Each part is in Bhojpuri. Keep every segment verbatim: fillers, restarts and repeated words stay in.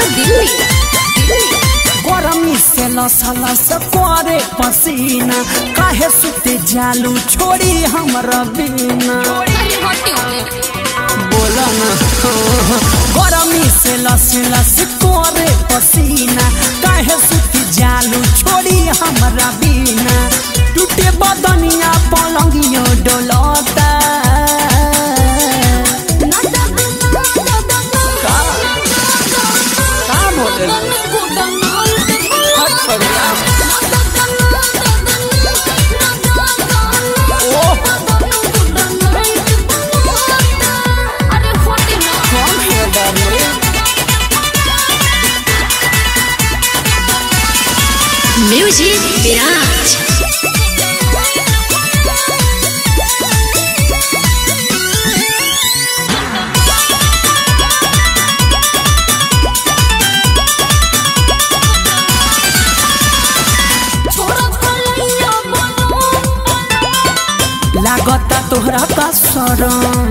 दिल्ली गरमी से लस लस करे पसीना काहे सुते जालू छोड़ी हमरा बिना बोला ना गरमी से लस लस करे पसीना काहे सुते जालू छोड़ी हमरा बिना टूटे बदनिया पलंगियो डोलता म्यूजिक विराज लागता तोहरा का शरण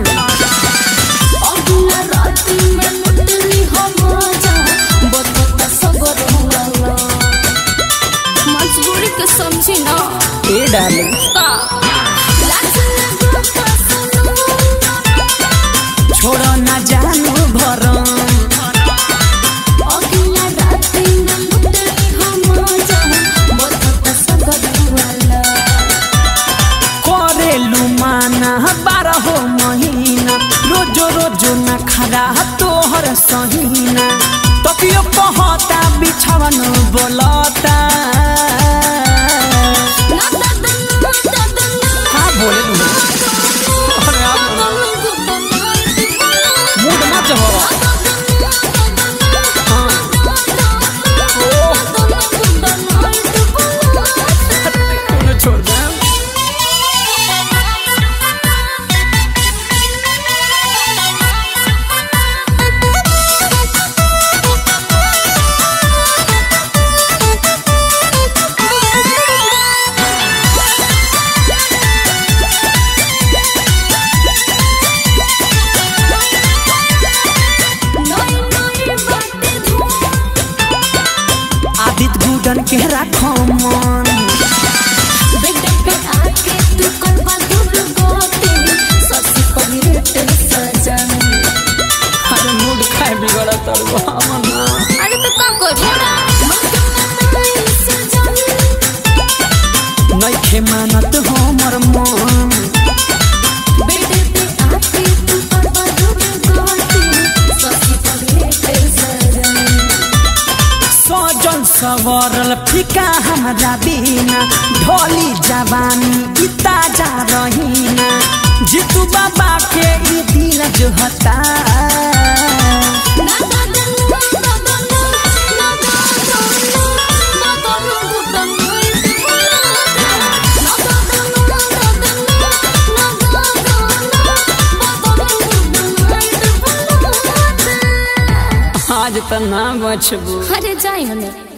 मजबूरी के समझी ना ए डाले छोड़ो ना जानू भरम करेलू माना बारह महीना रोजो रोजो न खरा तोहर सहीना तकियो कहता बिछवन बोलता हाँ बोले अरे मूड मत हो छोड़ दे आदित गुडन के राखो मन पे आके तू करवा दूर गोते ससी पहिरते सजन अरे मूड खाए बिगड़ा तरवा मना अरे तो का करी नइखे मानत हमर मन बेटे पे आके तू करवा दूर गोते ससी पहिरते सजन सजल सवरल फिका हमरा बिना ढोली जवानी इता जा रहीना जीतू बाबा के ई दिल जो हता आज त ना बचबू अरे जाई हमें